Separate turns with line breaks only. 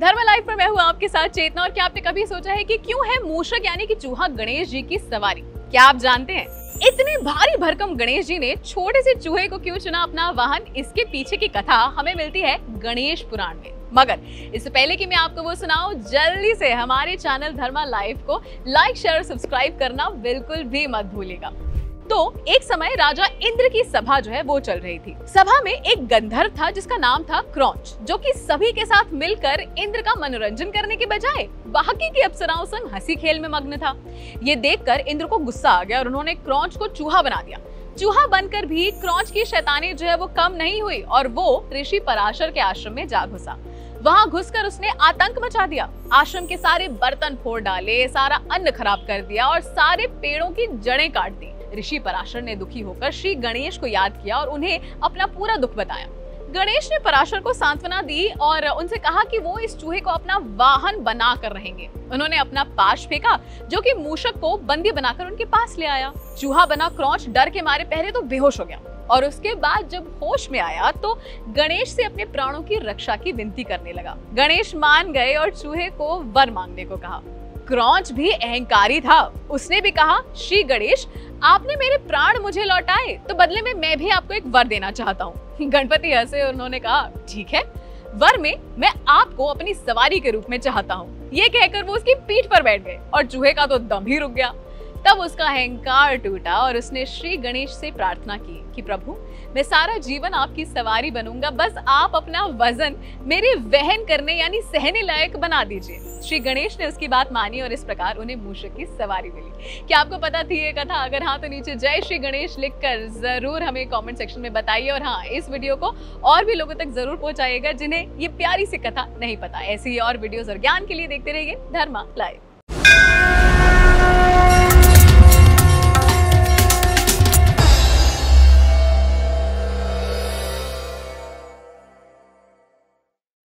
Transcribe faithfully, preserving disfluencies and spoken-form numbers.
धर्म लाइफ पर मैं हूँ आपके साथ चेतना। और क्या आपने कभी सोचा है कि क्यों है मूषक यानी कि चूहा गणेश जी की सवारी? क्या आप जानते हैं इतने भारी भरकम गणेश जी ने छोटे से चूहे को क्यों चुना अपना वाहन? इसके पीछे की कथा हमें मिलती है गणेश पुराण में। मगर इससे पहले कि मैं आपको वो सुनाऊं, जल्दी से हमारे चैनल धर्मा लाइव को लाइक शेयर और सब्सक्राइब करना बिल्कुल भी मत भूलिएगा। तो एक समय राजा इंद्र की सभा जो है वो चल रही थी। सभा में एक गंधर्व था जिसका नाम था क्रौंच, जो कि सभी के साथ मिलकर इंद्र का मनोरंजन करने के बजाय बाकी की अप्सराओं संग हंसी खेल में मग्न था। ये देखकर इंद्र को गुस्सा आ गया और उन्होंने क्रौंच को चूहा बना दिया। चूहा बनकर भी क्रौंच की शैतानी जो है वो कम नहीं हुई और वो ऋषि पराशर के आश्रम में जा घुसा। वहां घुसकर उसने आतंक मचा दिया। आश्रम के सारे बर्तन फोड़ डाले, सारा अन्न खराब कर दिया और सारे पेड़ों की जड़ें काट दी। ऋषि पराशर ने दुखी होकर श्री गणेश को याद किया और उन्हें अपना पूरा दुख बताया। गणेश ने पराशर को सांत्वना दी और उनसे कहा कि वो इस चूहे को अपना वाहन बनाकर रहेंगे। उन्होंने अपना पाश फेंका जो कि मूषक को बंदी बनाकर उनके पास ले आया। चूहा बना क्रौंच डर के मारे पहले तो बेहोश हो गया और उसके बाद जब होश में आया तो गणेश से अपने प्राणों की रक्षा की विनती करने लगा। गणेश मान गए और चूहे को वर मांगने को कहा। क्रौंच भी अहंकारी था। उसने भी कहा, श्री गणेश, आपने मेरे प्राण मुझे लौटाए तो बदले में मैं भी आपको एक वर देना चाहता हूँ। गणपति हंसे और उन्होंने कहा, ठीक है, वर में मैं आपको अपनी सवारी के रूप में चाहता हूँ। ये कहकर वो उसकी पीठ पर बैठ गए और चूहे का तो दम ही रुक गया। तब उसका अहंकार टूटा और उसने श्री गणेश से प्रार्थना की कि प्रभु, मैं सारा जीवन आपकी सवारी बनूंगा, बस आप अपना वजन मेरे वहन करने यानी सहने लायक बना दीजिए। श्री गणेश ने उसकी बात मानी और इस प्रकार उन्हें मूषक की सवारी मिली। क्या आपको पता थी ये कथा? अगर हाँ तो नीचे जय श्री गणेश लिखकर जरूर हमें कमेंट सेक्शन में बताइए और हाँ, इस वीडियो को और भी लोगों तक जरूर पहुंचाइएगा जिन्हें ये प्यारी सी कथा नहीं पता। ऐसी और वीडियोस और ज्ञान के लिए देखते रहिए धर्मा लाइव।